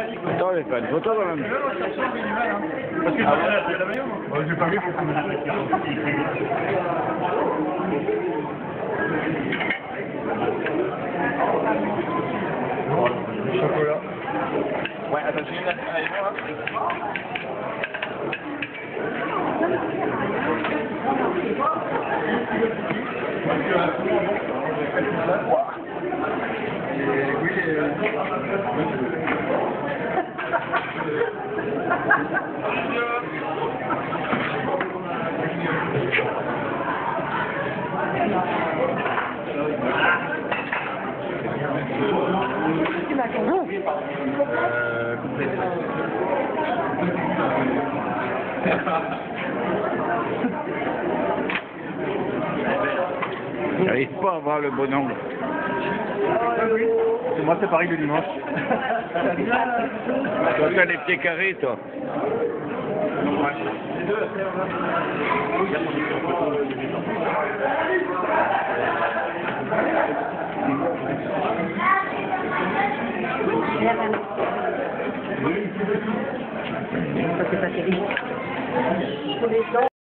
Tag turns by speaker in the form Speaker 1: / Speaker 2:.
Speaker 1: Attends, il fait une photo quand même.
Speaker 2: Parce que j'ai pas vu beaucoup de chocolat.
Speaker 3: Ouais, attends, j'ai une avec moi.
Speaker 1: J'arrive pas à voir le bon angle.
Speaker 2: C'est moi, c'est pareil le dimanche.
Speaker 1: Toi, t'as les pieds carrés, toi.
Speaker 4: Ça c'est pas terrible.